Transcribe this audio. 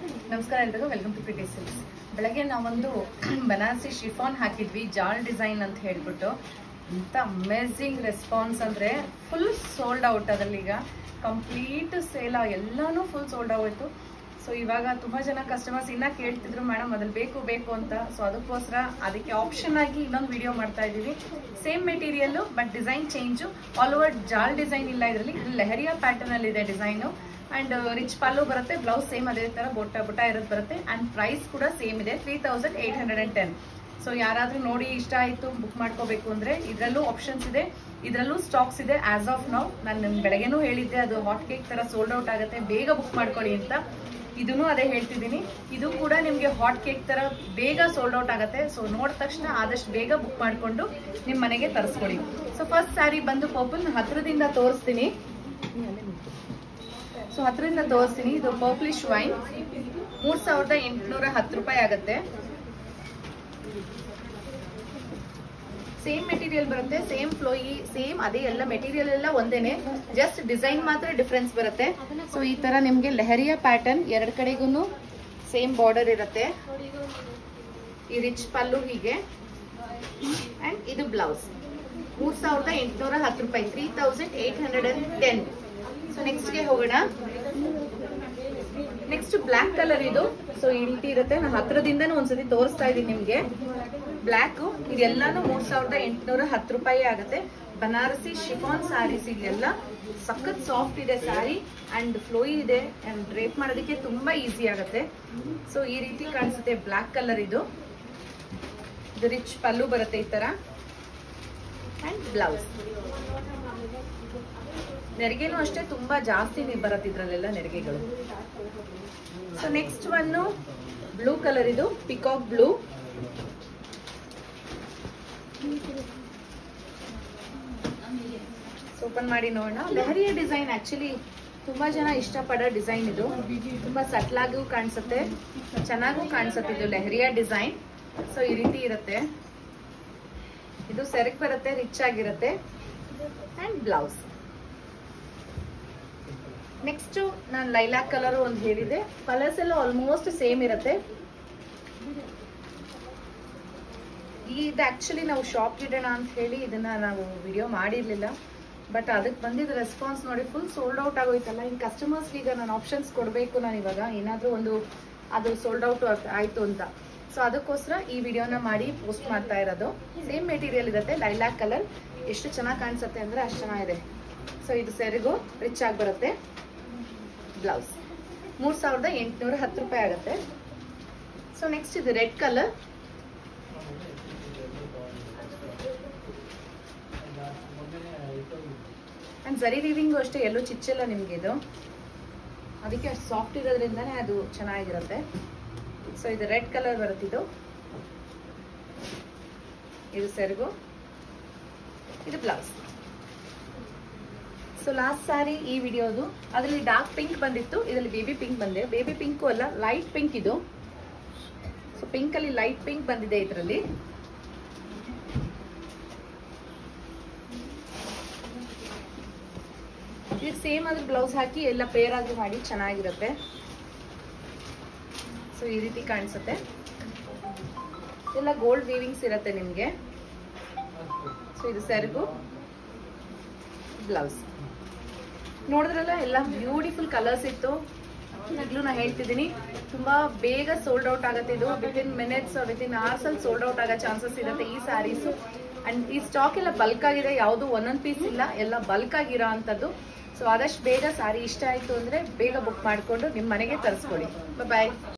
ನಮಸ್ಕಾರ ಎಲ್ರಿಗೂ, welcome to pretty silks. ಬೆಳಗ್ಗೆ ನಾವೊಂದು ಬನಾರಸಿ ಶಿಫಾನ್ ಹಾಕಿದ್ವಿ, ಜಾಲ್ ಡಿಸೈನ್ ಅಂತ ಹೇಳ್ಬಿಟ್ಟು. ಇಂಥ ಅಮೇಝಿಂಗ್ ರೆಸ್ಪಾನ್ಸ್ ಅಂದರೆ ಫುಲ್ ಸೋಲ್ಡ್ ಔಟ್. ಅದರಲ್ಲೀಗ ಕಂಪ್ಲೀಟ್ ಸೇಲ್, ಎಲ್ಲನೂ ಫುಲ್ ಸೋಲ್ಡ್ ಆಗೋಯ್ತು. ಸೊ ಇವಾಗ ತುಂಬ ಜನ ಕಸ್ಟಮರ್ಸ್ ಇನ್ನೂ ಕೇಳ್ತಿದ್ರು, ಮೇಡಮ್ ಅದ್ರಲ್ಲಿ ಬೇಕು ಅಂತ. ಸೊ ಅದಕ್ಕೋಸ್ಕರ ಅದಕ್ಕೆ ಆಪ್ಷನ್ ಆಗಿ ಇನ್ನೊಂದು ವಿಡಿಯೋ ಮಾಡ್ತಾ ಇದ್ದೀವಿ. Same material but design change. All over ಜಾಲ್ ಡಿಸೈನ್ ಇಲ್ಲ ಇದರಲ್ಲಿ, ಇದು ಲೆಹರಿಯಾ ಪ್ಯಾಟರ್ನ್ ಅಲ್ಲಿ ಇದೆ ಡಿಸೈನು. ಅಂಡ್ ರಿಚ್ ಪಲ್ಲು ಬರುತ್ತೆ, ಬ್ಲೌಸ್ ಸೇಮ್ ಅದೇ ತರ ಬುಟ್ಟ ಇರೋದು ಬರುತ್ತೆ. ಅಂಡ್ ಪ್ರೈಸ್ ಕೂಡ ಸೇಮ್ ಇದೆ, 3810. ಸೊ ಯಾರಾದ್ರೂ ನೋಡಿ ಇಷ್ಟ ಆಯ್ತು ಬುಕ್ ಮಾಡ್ಕೋಬೇಕು ಅಂದ್ರೆ ಇದರಲ್ಲೂ ಆಪ್ಷನ್ಸ್ ಇದೆ, ಇದರಲ್ಲೂ ಸ್ಟಾಕ್ಸ್ ಇದೆ. ಆಸ್ ಆಫ್ ನೌ ನಾನು ನಿಮ್ಗೆ ಬೆಳಗ್ಗೆನೂ ಹೇಳಿದ್ದೆ, ಅದು ಹಾಟ್ ಕೇಕ್ ತರ ಸೋಲ್ಡ್ ಔಟ್ ಆಗುತ್ತೆ, ಬೇಗ ಬುಕ್ ಮಾಡ್ಕೊಳ್ಳಿ ಅಂತ. ಇದನ್ನು ಅದೇ ಹೇಳ್ತಿದ್ದೀನಿ, ಇದು ಕೂಡ ನಿಮ್ಗೆ ಹಾಟ್ ಕೇಕ್ ತರ ಬೇಗ ಸೋಲ್ಡ್ ಔಟ್ ಆಗುತ್ತೆ. ಸೊ ನೋಡಿದ ತಕ್ಷಣ ಆದಷ್ಟು ಬೇಗ ಬುಕ್ ಮಾಡ್ಕೊಂಡು ನಿಮ್ ಮನೆಗೆ ತರಿಸ್ಕೊಳ್ಳಿ. ಸೊ ಫಸ್ಟ್ ಸ್ಯಾರಿ ಬಂದು ಪರ್ಪಲ್, ಹತ್ರದಿಂದ ತೋರಿಸ್ತೀನಿ. ಸೊ ಹತ್ರದಿಂದ ತೋರಿಸ್ತೀನಿ. ಇದು ಪರ್ಪ್ಲಿಶ್ ವೈನ್, 3810 ರೂಪಾಯಿ ಆಗುತ್ತೆ. ಸೇಮ್ ಮೆಟೀರಿಯಲ್ ಬರುತ್ತೆ, ಸೇಮ್ ಫ್ಲೋಯಿ, ಸೇಮ್ ಅದೇ ಎಲ್ಲ ಮೆಟೀರಿಯಲ್ ಎಲ್ಲ ಒಂದೇನೆ, ಜಸ್ಟ್ ಡಿಸೈನ್ ಮಾತ್ರ ಡಿಫ್ರೆನ್ಸ್ ಬರುತ್ತೆ. ಸೊ ಈ ತರ ನಿಮ್ಗೆ ಲೆಹರಿಯಾ ಪ್ಯಾಟರ್ನ್, ಎರಡು ಕಡೆಗೂ ಸೇಮ್ ಬಾರ್ಡರ್ ಇರುತ್ತೆ. ಈ ರಿಚ್ ಪಲ್ಲು ಹೀಗೆ, ಅಂಡ್ ಇದು ಬ್ಲೌಸ್. 3810 ರೂಪಾಯಿ, 3810. ಸೊ ನೆಕ್ಸ್ಟ್ಗೆ ಹೋಗೋಣ. ನೆಕ್ಸ್ಟ್ ಬ್ಲ್ಯಾಕ್ ಕಲರ್ ಇದು. ಸೊ ಈ ರೀತಿ ಇರುತ್ತೆ, ನಾನು ಹತ್ರದಿಂದನೂ ಒಂದ್ಸತಿ ತೋರಿಸ್ತಾ ಇದ್ದೀನಿ ನಿಮ್ಗೆ. ಬ್ಲ್ಯಾಕ್ ಇದೆಲ್ಲಾನು 3810 ರೂಪಾಯಿ ಆಗುತ್ತೆ. ಬನಾರಸಿ ಶಿಫಾನ್ ಸ್ಯಾರೀಸ್ ಇದೆಲ್ಲ ಸಖತ್ ಸಾಫ್ಟ್ ಇದೆ ಸ್ಯಾರಿ, ಅಂಡ್ ಫ್ಲೋಯಿ ಇದೆ, ಅಂಡ್ ಡ್ರೇಪ್ ಮಾಡೋದಕ್ಕೆ ತುಂಬಾ ಈಸಿ ಆಗುತ್ತೆ. ಸೊ ಈ ರೀತಿ ಕಾಣಿಸುತ್ತೆ ಬ್ಲ್ಯಾಕ್ ಕಲರ್ ಇದು. ಇದು ರಿಚ್ ಪಲ್ಲು ಬರುತ್ತೆ ಈ ತರ, ಅಂಡ್ ಬ್ಲೌಸ್. ನೆರಿಗೆನೂ ಅಷ್ಟೇ ತುಂಬಾ ಜಾಸ್ತಿ ಬರುತ್ತೆ ಇದ್ರಲ್ಲೆಲ್ಲ ನೆರಿಗೆಗಳು. So next one blue colour, ಇದು ಪಿಕಾಕ್ ಬ್ಲೂ. ಓಪನ್ ಮಾಡಿ ನೋಡೋಣ. ಲೆಹರಿಯಾ ಡಿಸೈನ್ ಆಕ್ಚುಲಿ ತುಂಬಾ ಜನ ಇಷ್ಟಪಡೋ ಡಿಸೈನ್ ಇದು. ತುಂಬಾ ಸಟ್ಲಾಗೂ ಕಾಣಿಸುತ್ತೆ, ಚೆನ್ನಾಗೂ ಕಾಣಿಸುತ್ತೆ ಇದು ಲೆಹರಿಯಾ ಡಿಸೈನ್. ಸೊ ಈ ರೀತಿ ಇರುತ್ತೆ, ಇದು ಸೆರಗ್ ಬರುತ್ತೆ, ರಿಚ್ ಆಗಿರುತ್ತೆ, ಅಂಡ್ ಬ್ಲೌಸ್. ನೆಕ್ಸ್ಟ್ ನಾನು ಲೈಲಾಕ್ ಕಲರ್ ಒಂದು ಹೇಳಿದೆ, ಕಲರ್ಸ್ ಎಲ್ಲ ಆಲ್ಮೋಸ್ಟ್ ಸೇಮ್ ಇರುತ್ತೆ. ಇದು ಆಕ್ಚುಲಿ ನಾವು ಶಾಪ್ ಇಡೋಣ ಅಂತ ಹೇಳಿ ಇದನ್ನ ನಾವು ವಿಡಿಯೋ ಮಾಡಿರ್ಲಿಲ್ಲ, ಬಟ್ ಅದಕ್ಕೆ ಬಂದಿದ್ದ ರೆಸ್ಪಾನ್ಸ್ ನೋಡಿ ಫುಲ್ ಸೋಲ್ಡ್ ಔಟ್ ಆಗೋಯ್ತಲ್ಲ. ಇನ್ನು ಕಸ್ಟಮರ್ಸ್ಗೆ ಈಗ ನಾನು ಆಪ್ಷನ್ಸ್ ಕೊಡಬೇಕು, ನಾನು ಇವಾಗ ಏನಾದರೂ ಒಂದು ಅದು ಸೋಲ್ಡ್ ಔಟ್ ಆಯ್ತು ಅಂತ. ಸೊ ಅದಕ್ಕೋಸ್ಕರ ಈ ವಿಡಿಯೋನ ಮಾಡಿ ಪೋಸ್ಟ್ ಮಾಡ್ತಾ ಇರೋದು. ಸೇಮ್ ಮೆಟೀರಿಯಲ್ ಇರುತ್ತೆ, ಲೈಲಾಕ್ ಕಲರ್. ಎಷ್ಟು ಚೆನ್ನಾಗಿ ಕಾಣಿಸುತ್ತೆ ಅಂದ್ರೆ ಅಷ್ಟು ಚೆನ್ನಾಗಿದೆ. ಸೊ ಇದು ಸೆರಗು ರಿಚ್ ಆಗಿ ಬರುತ್ತೆ, ಬ್ಲೌಸ್. 3810 ರೂಪಾಯಿ ಆಗುತ್ತೆ. ಸೊ ನೆಕ್ಸ್ಟ್ ಇದು red colour. And zari weaving ಅಷ್ಟೇ, ಎಲ್ಲೂ ಚಿಚ್ಚಲ್ಲ ನಿಮ್ಗೆ ಇದು, ಅದಕ್ಕೆ ಅಷ್ಟು ಸಾಫ್ಟ್ ಇರೋದ್ರಿಂದಾನೇ ಅದು ಚೆನ್ನಾಗಿರುತ್ತೆ. ಸೊ ಇದು ರೆಡ್ ಕಲರ್ ಬರುತ್ತೆ, ಇದು ಸೆರಗು, ಇದು ಬ್ಲೌಸ್. ಸೊ ಲಾಸ್ಟ್ ಸ್ಯಾರಿ ಈ ವಿಡಿಯೋದು, ಅದರಲ್ಲಿ ಡಾರ್ಕ್ ಪಿಂಕ್ ಬಂದಿತ್ತು, ಇದರಲ್ಲಿ ಬೇಬಿ ಪಿಂಕ್ ಬಂದಿದೆ. ಬೇಬಿ ಪಿಂಕು ಅಲ್ಲ, ಲೈಟ್ ಪಿಂಕ್ ಇದು. ಸೊ ಪಿಂಕ್ ಅಲ್ಲಿ ಲೈಟ್ ಪಿಂಕ್ ಬಂದಿದೆ ಇದರಲ್ಲಿ. ಇದು ಸೇಮ್ ಆದ್ರೆ ಬ್ಲೌಸ್ ಹಾಕಿ ಎಲ್ಲ ಪೇರ್ ಆಗಿ ಮಾಡಿ ಚೆನ್ನಾಗಿರುತ್ತೆ. ಸೊ ಈ ರೀತಿ ಕಾಣಿಸುತ್ತೆ, ಎಲ್ಲ ಗೋಲ್ಡ್ ವೀವಿಂಗ್ಸ್ ಇರುತ್ತೆ ನಿಮ್ಗೆ. ಸೊ ಇದು ಸೆರಗು, ಬ್ಲೌಸ್. ನೋಡಿದ್ರಲ್ಲ, ಎಲ್ಲ ಬ್ಯೂಟಿಫುಲ್ ಕಲರ್ಸ್ ಇತ್ತು. ಈಗಲೂ ನಾನು ಹೇಳ್ತಿದ್ದೀನಿ, ತುಂಬಾ ಬೇಗ ಸೋಲ್ಡ್ ಔಟ್ ಆಗುತ್ತೆ ಇದು. ವಿತಿನ್ ಮಿನಿಟ್ಸ್, ವಿತಿನ್ ಅವರ್ಸ್ ಅಲ್ಲಿ ಸೋಲ್ಡ್ ಔಟ್ ಆಗೋ ಚಾನ್ಸಸ್ ಇರುತ್ತೆ ಈ ಸ್ಯಾರೀಸು. ಅಂಡ್ ಈ ಸ್ಟಾಕ್ ಎಲ್ಲ ಬಲ್ಕ್ ಆಗಿದೆ, ಯಾವುದು ಒಂದೊಂದು ಪೀಸ್ ಇಲ್ಲ, ಎಲ್ಲ ಬಲ್ಕ್ ಆಗಿರೋ ಅಂಥದ್ದು. ಸೊ ಆದಷ್ಟು ಬೇಗ ಸ್ಯಾರಿ ಇಷ್ಟ ಆಯ್ತು ಅಂದ್ರೆ ಬೇಗ ಬುಕ್ ಮಾಡಿಕೊಂಡು ನಿಮ್ಮ ಮನೆಗೆ ತರಿಸ್ಕೊಳ್ಳಿ. ಬಾಯ್.